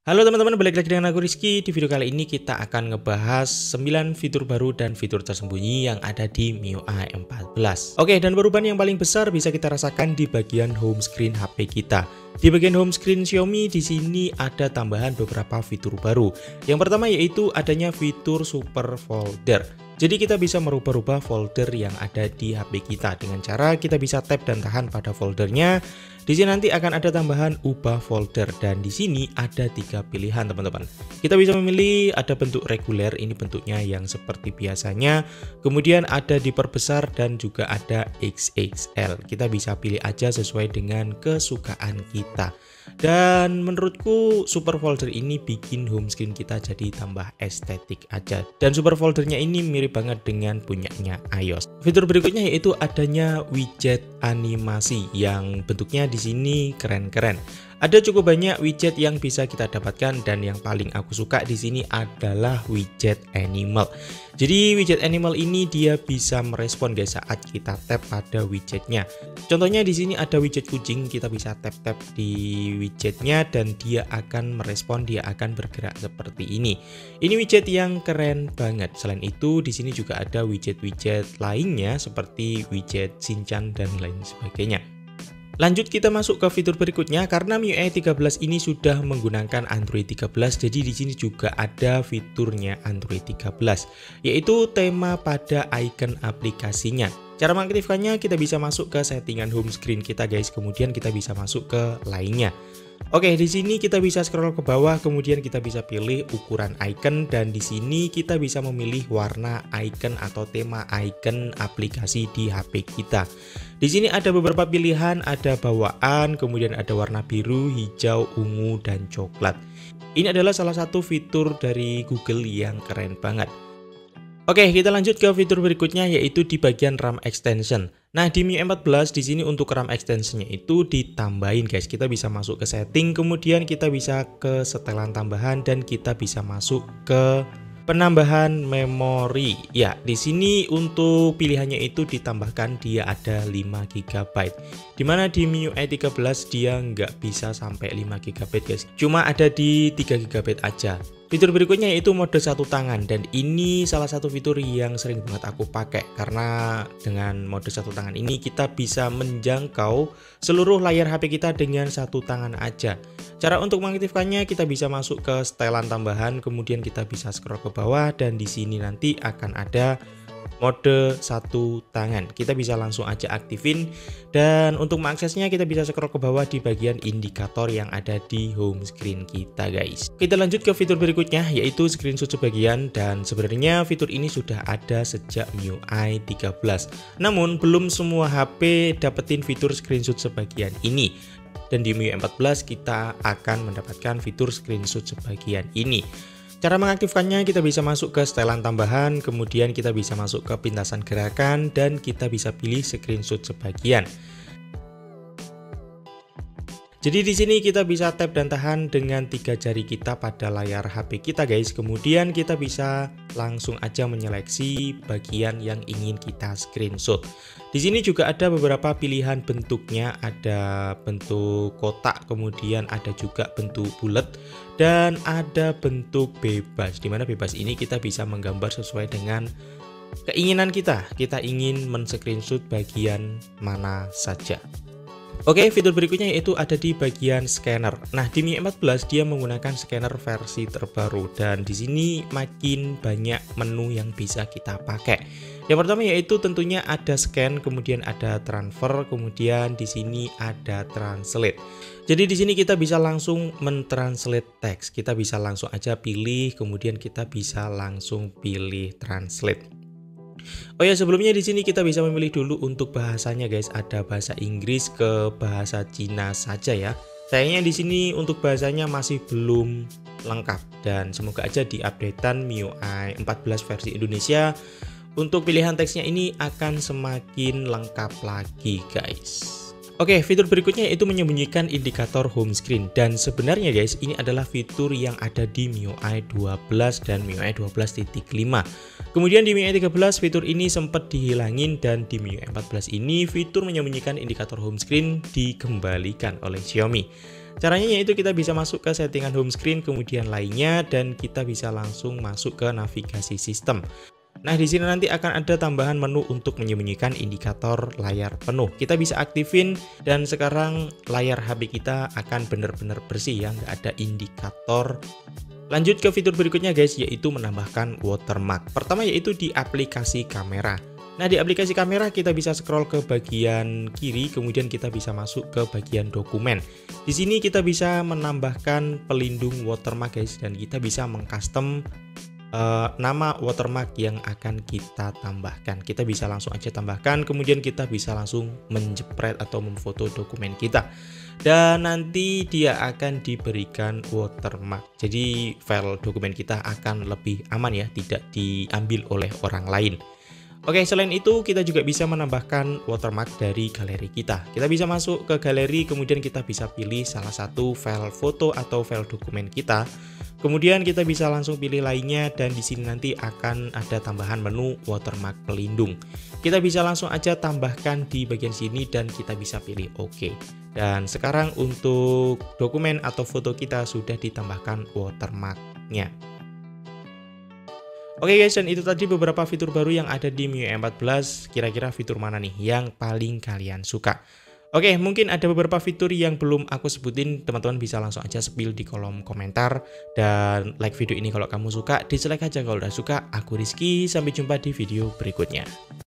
Halo teman-teman, balik lagi dengan aku Rizky. Di video kali ini kita akan ngebahas 9 fitur baru dan fitur tersembunyi yang ada di MIUI 14. Oke, dan perubahan yang paling besar bisa kita rasakan di bagian home screen HP kita. Di bagian home screen Xiaomi di sini ada tambahan beberapa fitur baru. Yang pertama yaitu adanya fitur super folder. Jadi kita bisa merubah-rubah folder yang ada di HP kita dengan cara kita bisa tap dan tahan pada foldernya. Di sini nanti akan ada tambahan ubah folder dan di sini ada 3 pilihan teman-teman. Kita bisa memilih ada bentuk reguler, ini bentuknya yang seperti biasanya. Kemudian ada diperbesar dan juga ada XXL. Kita bisa pilih aja sesuai dengan kesukaan kita. Dan menurutku super folder ini bikin home screen kita jadi tambah estetik aja. Dan super foldernya ini mirip banget dengan punyanya iOS. Fitur berikutnya yaitu adanya widget animasi yang bentuknya di sini keren-keren. Ada cukup banyak widget yang bisa kita dapatkan dan yang paling aku suka di sini adalah widget animal. Jadi widget animal ini dia bisa merespon guys saat kita tap pada widgetnya. Contohnya di sini ada widget kucing, kita bisa tap-tap di widgetnya dan dia akan merespon, dia akan bergerak seperti ini. Ini widget yang keren banget. Selain itu di sini juga ada widget-widget lainnya seperti widget Shinchan dan lain sebagainya. Lanjut kita masuk ke fitur berikutnya karena MIUI 13 ini sudah menggunakan Android 13, jadi di sini juga ada fiturnya Android 13 yaitu tema pada icon aplikasinya. Cara mengaktifkannya kita bisa masuk ke settingan home screen kita guys, kemudian kita bisa masuk ke lainnya. Oke, di sini kita bisa scroll ke bawah, kemudian kita bisa pilih ukuran icon dan di sini kita bisa memilih warna icon atau tema icon aplikasi di HP kita. Di sini ada beberapa pilihan, ada bawaan, kemudian ada warna biru, hijau, ungu, dan coklat. Ini adalah salah satu fitur dari Google yang keren banget. Oke, kita lanjut ke fitur berikutnya yaitu di bagian RAM extension. Nah, di MIUI 14 di sini untuk RAM extensionnya itu ditambahin guys. Kita bisa masuk ke setting, kemudian kita bisa ke setelan tambahan dan kita bisa masuk ke penambahan memori. Ya, di sini untuk pilihannya itu ditambahkan dia ada 5 GB. Dimana di MIUI 13 dia nggak bisa sampai 5 GB guys. Cuma ada di 3 GB aja. Fitur berikutnya yaitu mode satu tangan dan ini salah satu fitur yang sering banget aku pakai karena dengan mode satu tangan ini kita bisa menjangkau seluruh layar HP kita dengan satu tangan aja. Cara untuk mengaktifkannya kita bisa masuk ke setelan tambahan, kemudian kita bisa scroll ke bawah dan di sini nanti akan ada mode satu tangan. Kita bisa langsung aja aktifin dan untuk mengaksesnya kita bisa scroll ke bawah di bagian indikator yang ada di home screen kita guys. Kita lanjut ke fitur berikutnya yaitu screenshot sebagian dan sebenarnya fitur ini sudah ada sejak MIUI 13. Namun belum semua HP dapetin fitur screenshot sebagian ini. Dan di MIUI 14 kita akan mendapatkan fitur screenshot sebagian ini. Cara mengaktifkannya kita bisa masuk ke setelan tambahan, kemudian kita bisa masuk ke pintasan gerakan dan kita bisa pilih screenshot sebagian. Jadi di sini kita bisa tap dan tahan dengan 3 jari kita pada layar HP kita guys. Kemudian kita bisa langsung aja menyeleksi bagian yang ingin kita screenshot. Di sini juga ada beberapa pilihan bentuknya, ada bentuk kotak, kemudian ada juga bentuk bulat dan ada bentuk bebas. Dimana bebas ini kita bisa menggambar sesuai dengan keinginan kita. Kita ingin men-screenshot bagian mana saja. Oke, fitur berikutnya yaitu ada di bagian scanner. Nah, di MIUI 14 dia menggunakan scanner versi terbaru dan di sini makin banyak menu yang bisa kita pakai. Yang pertama yaitu tentunya ada scan, kemudian ada transfer, kemudian di sini ada translate. Jadi di sini kita bisa langsung mentranslate teks. Kita bisa langsung aja pilih, kemudian kita bisa langsung pilih translate. Oh ya, sebelumnya di sini kita bisa memilih dulu untuk bahasanya guys. Ada bahasa Inggris ke bahasa Cina saja ya. Sayangnya di sini untuk bahasanya masih belum lengkap dan semoga aja di updatean MIUI 14 versi Indonesia untuk pilihan teksnya ini akan semakin lengkap lagi guys. Oke, fitur berikutnya yaitu menyembunyikan indikator home screen dan sebenarnya guys ini adalah fitur yang ada di MIUI 12 dan MIUI 12.5. Kemudian di MIUI 13 fitur ini sempat dihilangin dan di MIUI 14 ini fitur menyembunyikan indikator home screen dikembalikan oleh Xiaomi. Caranya yaitu kita bisa masuk ke settingan home screen, kemudian lainnya, dan kita bisa langsung masuk ke navigasi sistem. Nah, di sini nanti akan ada tambahan menu untuk menyembunyikan indikator layar penuh. Kita bisa aktifin dan sekarang layar HP kita akan benar-benar bersih ya, nggak ada indikator. Lanjut ke fitur berikutnya guys, yaitu menambahkan watermark. Pertama yaitu di aplikasi kamera. Nah, di aplikasi kamera kita bisa scroll ke bagian kiri, kemudian kita bisa masuk ke bagian dokumen. Di sini kita bisa menambahkan pelindung watermark guys, dan kita bisa mengcustom nama watermark yang akan kita tambahkan. Kita bisa langsung aja tambahkan, kemudian kita bisa langsung menjepret atau memfoto dokumen kita, dan nanti dia akan diberikan watermark. Jadi file dokumen kita akan lebih aman ya, tidak diambil oleh orang lain. Oke, selain itu kita juga bisa menambahkan watermark dari galeri kita. Kita bisa masuk ke galeri, kemudian kita bisa pilih salah satu file foto atau file dokumen kita. Kemudian kita bisa langsung pilih lainnya, dan di sini nanti akan ada tambahan menu watermark pelindung. Kita bisa langsung aja tambahkan di bagian sini dan kita bisa pilih OK. Dan sekarang untuk dokumen atau foto kita sudah ditambahkan watermarknya. Oke guys, dan itu tadi beberapa fitur baru yang ada di MIUI 14. Kira-kira fitur mana nih yang paling kalian suka? Oke, mungkin ada beberapa fitur yang belum aku sebutin, teman-teman bisa langsung aja spill di kolom komentar. Dan like video ini kalau kamu suka, dislike aja kalau udah suka. Aku Rizky, sampai jumpa di video berikutnya.